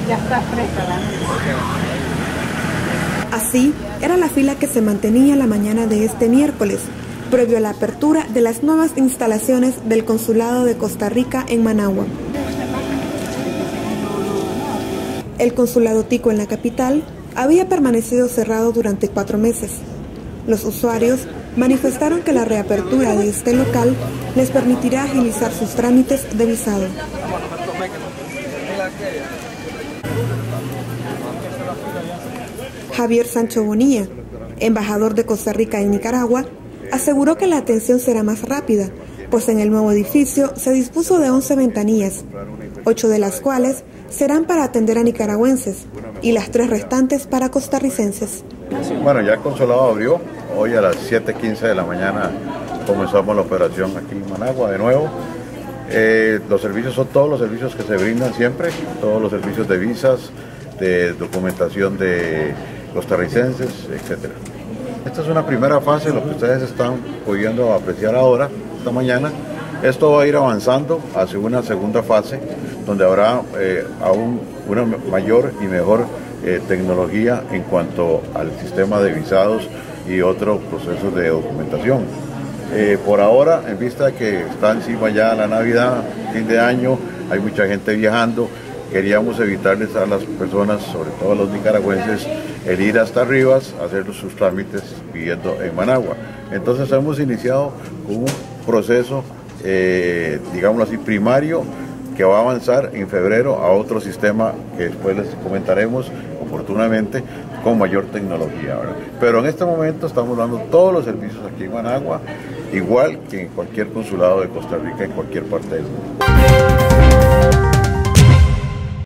Ya está fresca la noche. Así era la fila que se mantenía la mañana de este miércoles, previo a la apertura de las nuevas instalaciones del Consulado de Costa Rica en Managua. El Consulado Tico en la capital había permanecido cerrado durante 4 meses. Los usuarios manifestaron que la reapertura de este local les permitirá agilizar sus trámites de visado. Javier Sancho Bonilla, embajador de Costa Rica en Nicaragua, aseguró que la atención será más rápida, pues en el nuevo edificio se dispuso de 11 ventanillas, 8 de las cuales serán para atender a nicaragüenses y las 3 restantes para costarricenses. Bueno, ya el consulado abrió, hoy a las 7:15 de la mañana comenzamos la operación aquí en Managua de nuevo. Los servicios son todos los servicios que se brindan siempre, todos los servicios de visas, de documentación de costarricenses, etc. Esta es una primera fase, lo que ustedes están pudiendo apreciar ahora, esta mañana. Esto va a ir avanzando hacia una segunda fase, donde habrá aún una mayor y mejor tecnología en cuanto al sistema de visados y otros procesos de documentación. Por ahora, en vista de que está encima ya la Navidad, fin de año, hay mucha gente viajando, queríamos evitarles a las personas, sobre todo a los nicaragüenses, el ir hasta Rivas a hacer sus trámites viviendo en Managua. Entonces hemos iniciado con un proceso, digámoslo así, primario, que va a avanzar en febrero a otro sistema que después les comentaremos oportunamente con mayor tecnología, ¿verdad? Pero en este momento estamos dando todos los servicios aquí en Managua, igual que en cualquier consulado de Costa Rica en cualquier parte del mundo.